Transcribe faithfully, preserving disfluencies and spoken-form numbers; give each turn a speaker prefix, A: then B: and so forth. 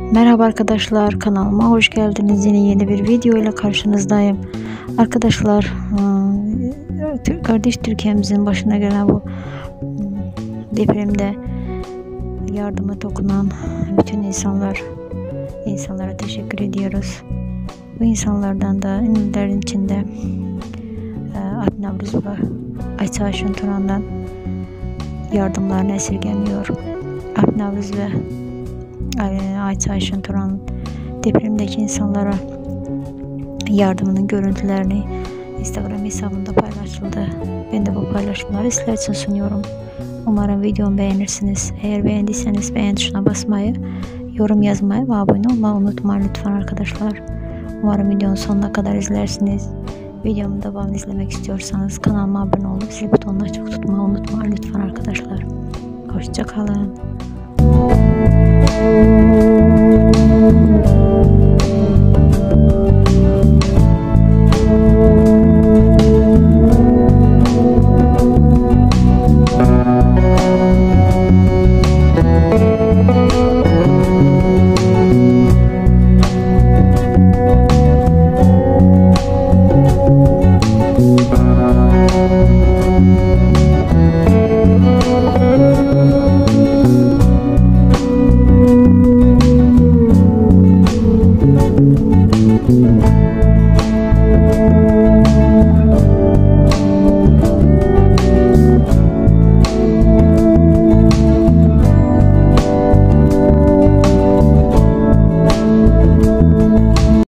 A: Merhaba arkadaşlar, kanalıma hoş geldiniz. Yine yeni bir video ile karşınızdayım. Arkadaşlar, kardeş Türkiye'mizin başına gelen bu depremde yardıma dokunan bütün insanlar insanlara teşekkür ediyoruz. Bu insanlardan da ünlülerin içinde Alp Navruz ve Ayça Ayşun Turan'dan yardımlarını esirgemiyor. Alp Navruz ve Ayça Ayşun Turan depremdeki insanlara yardımının görüntülerini Instagram hesabında paylaşıldı. Ben de bu paylaşımları sizler için sunuyorum. Umarım videomu beğenirsiniz. Eğer beğendiyseniz beğen tuşuna basmayı, yorum yazmayı ve abone olmayı unutmayın lütfen arkadaşlar. Umarım videonun sonuna kadar izlersiniz. Videomu devamlı izlemek istiyorsanız kanalıma abone olup zil butonunu açık tutmayı unutmayın lütfen arkadaşlar. Hoşça kalın.